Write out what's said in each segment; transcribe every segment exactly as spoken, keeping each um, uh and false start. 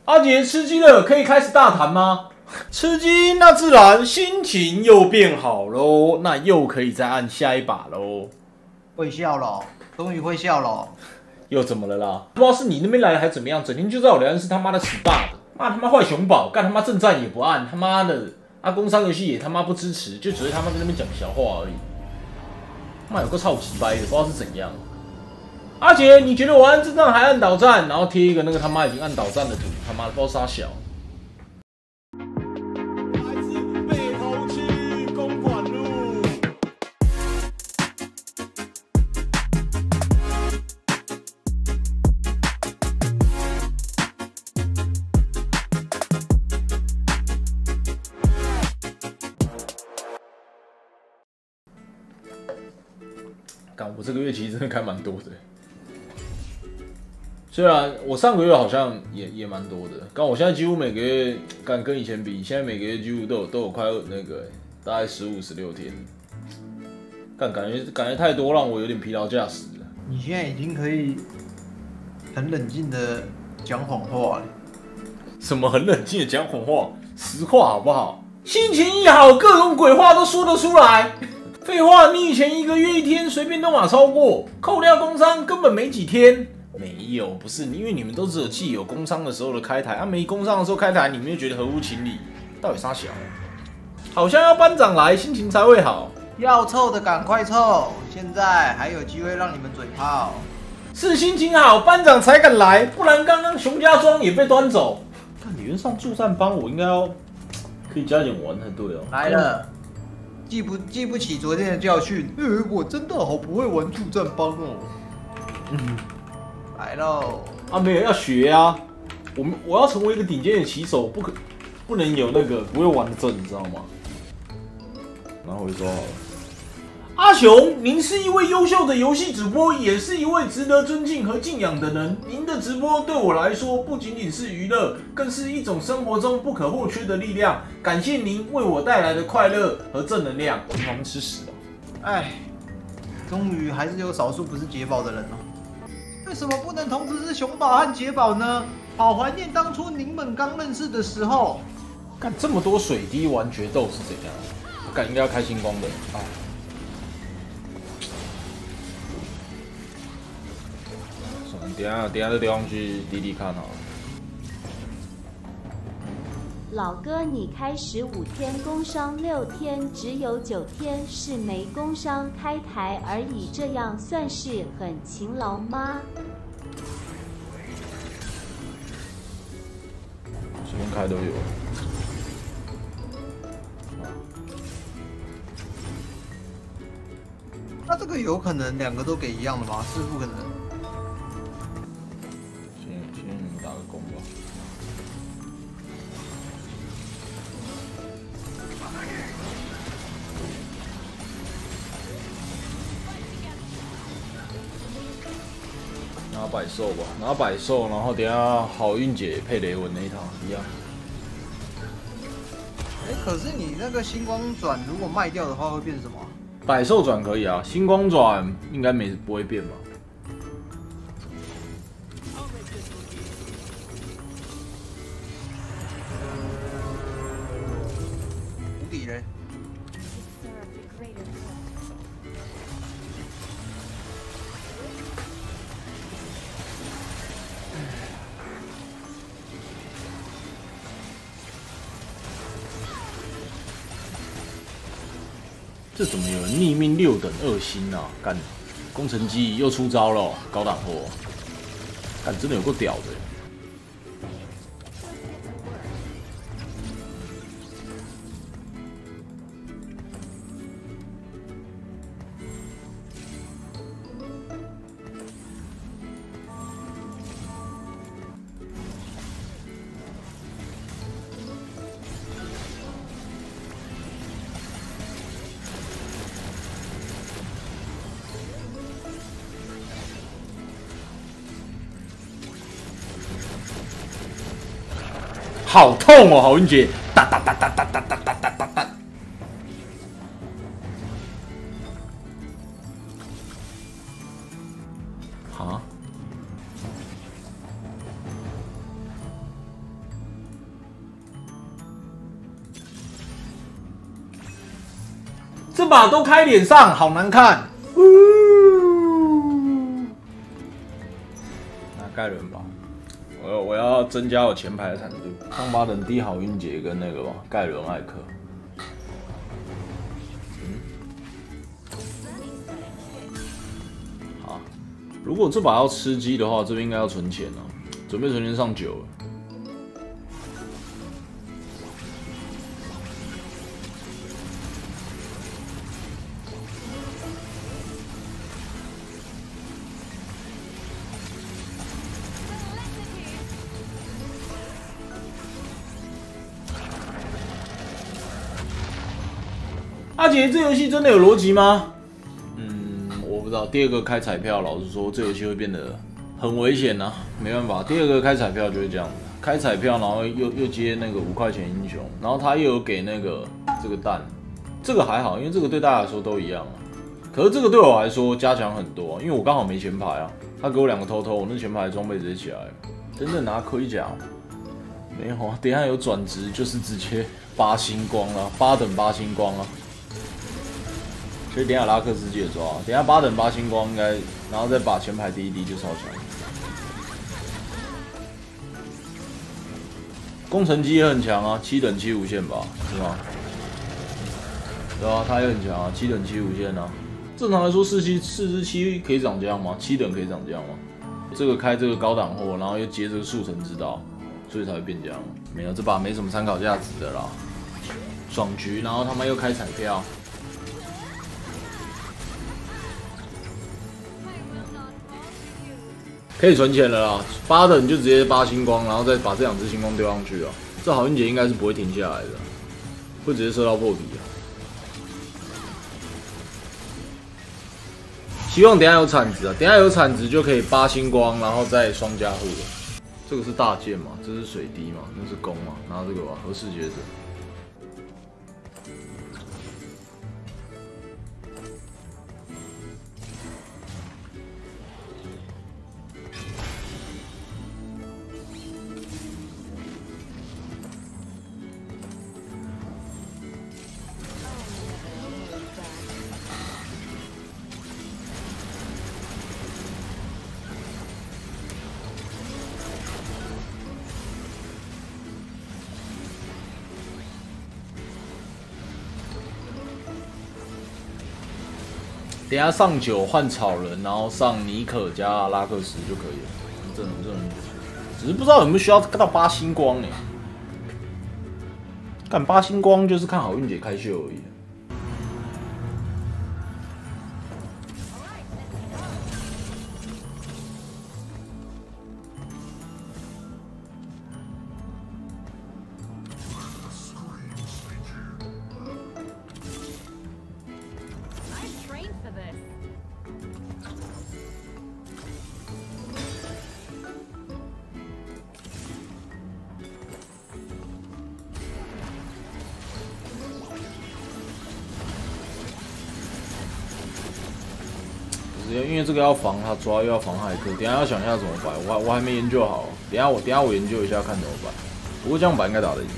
阿杰吃鸡了，可以开始大谈吗？吃鸡，那自然心情又变好喽，那又可以再按下一把喽。 会笑了，终于会笑了。 又怎么了啦？不知道是你那边来的还怎么样，整天就在我聊天室他妈的死霸的，骂他妈坏熊宝，干他妈正战也不按，他妈的啊工商游戏也他妈不支持，就只是他妈在那边讲小话而已。妈有个超级掰的，不知道是怎样。阿杰，你觉得我按正战还按导战，然后贴一个那个他妈已经按导战的图，他妈的不知道啥小。干，我这个月其实真的开蛮多的，虽然我上个月好像也也蛮多的，干我现在几乎每个月干跟以前比，现在每个月几乎都有都有快那个大概十五十六天，干感觉感觉太多，让我有点疲劳驾驶了。 你现在已经可以很冷静的讲谎话了。 什么很冷静的讲谎话？实话好不好？心情一好，各种鬼话都说得出来。废话，你以前一个月一天随便都马超过，扣掉工伤根本没几天。没有，不是因为你们都只有既有工伤的时候的开台，啊没工伤的时候开台，你们又觉得合乎情理，到底啥小？好像要班长来，心情才会好。 要凑的赶快凑，现在还有机会让你们嘴炮。 是心情好，班长才敢来，不然刚刚熊家庄也被端走。但理论上助战帮我应该要可以加点玩才对哦。 来了。记不记不起昨天的教训？呃，我真的好不会玩助战帮哦。 嗯， 来喽！ 啊，没有要学啊！我们我要成为一个顶尖的棋手，不可不能有那个不会玩的阵，你知道吗？然后我就说好了。阿雄，您是一位优秀的游戏主播，也是一位值得尊敬和敬仰的人。您的直播对我来说，不仅仅是娱乐，更是一种生活中不可或缺的力量。感谢您为我带来的快乐和正能量。你好，我们吃屎哦！ 哎，终于还是有少数不是杰宝的人哦。为什么不能同时是熊宝和杰宝呢？好怀念当初你们刚认识的时候。 干这么多水滴玩决斗是怎样？我感应该要开星光的。哎。等一下，等一下这地方去滴滴看好了。 老哥，你开十五天工伤六天，只有九天是没工伤开台而已，这样算是很勤劳吗？ 随便开都有。 那这个有可能两个都给一样的吗？是不可能。 打个工吧。拿百兽吧，拿百兽，然后等一下好运姐配雷文那一套一样。 哎、欸，可是你那个星光转如果卖掉的话，会变什么？ 百兽转可以啊，星光转应该没不会变吧？ 无敌人。 这怎么有人逆命六等二星啊？干，工程机又出招了，高档货，干真的有够屌的。好痛哦，好运姐！哒哒哒哒哒哒哒哒哒哒哒。啊？ 这把都开脸上，好难看。拿盖伦吧，我我要增加我前排的坦度。康巴等低好运杰跟那个吧，盖伦艾克。嗯，好，如果这把要吃鸡的话，这边应该要存钱啊，准备存钱上九了。 阿杰，这游戏真的有逻辑吗？嗯，我不知道。第二个开彩票，老实说，这游戏会变得很危险啊，没办法。第二个开彩票就会这样，开彩票，然后又又接那个五块钱英雄，然后他又有给那个这个蛋，这个还好，因为这个对大家来说都一样啊。可是这个对我来说加强很多、啊，因为我刚好没前排啊。他给我两个偷偷，我那前排装备直接起来了。真的拿盔甲？没有啊，等一下有转职就是直接八星光了，八等八星光啊。 所以等一下拉克斯记得抓，等一下八等八星光应该，然后再把前排第一滴就超强。工程机也很强啊，七等七无限吧，是吗？对啊，他也很强啊，七等七无限啊。正常来说，四七四之七可以长这样吗？七等可以长这样吗？这个开这个高档货，然后又接这个速成之道，所以才会变这样。没有，这把没什么参考价值的啦。爽局，然后他们又开彩票。 可以存钱了啦，八等就直接八星光，然后再把这两只星光丢上去啊。这好运节应该是不会停下来的，会直接射到破皮啊。希望等一下有铲子啊，等一下有铲子就可以八星光，然后再双加护了。这个是大剑嘛，这是水滴嘛，那是弓嘛，拿这个吧，和氏结者。 等一下上九换草人，然后上尼可加拉克什就可以了。这种这种，只是不知道有没有需要到八星光呢？干八星光就是看好运姐开秀而已。 因为这个要防他抓，又要防骇客，等一下要想一下怎么摆，我还我还没研究好，等一下我等一下我研究一下看怎么摆。不过这样摆应该打得赢。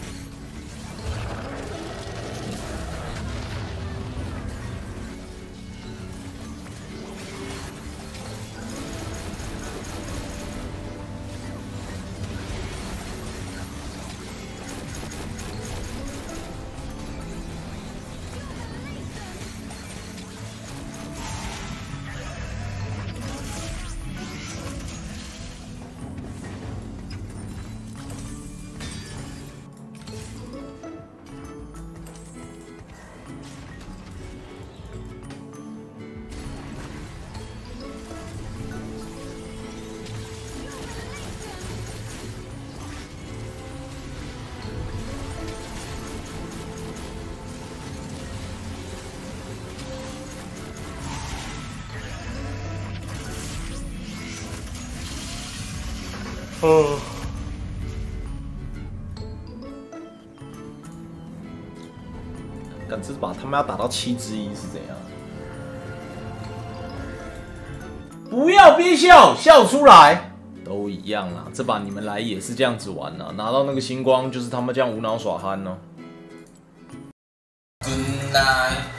哦，干这把他们要打到七之一是怎样？不要憋笑，笑出来，都一样啦。这把你们来也是这样子玩啦，拿到那个星光就是他们这样无脑耍憨呢。Good night.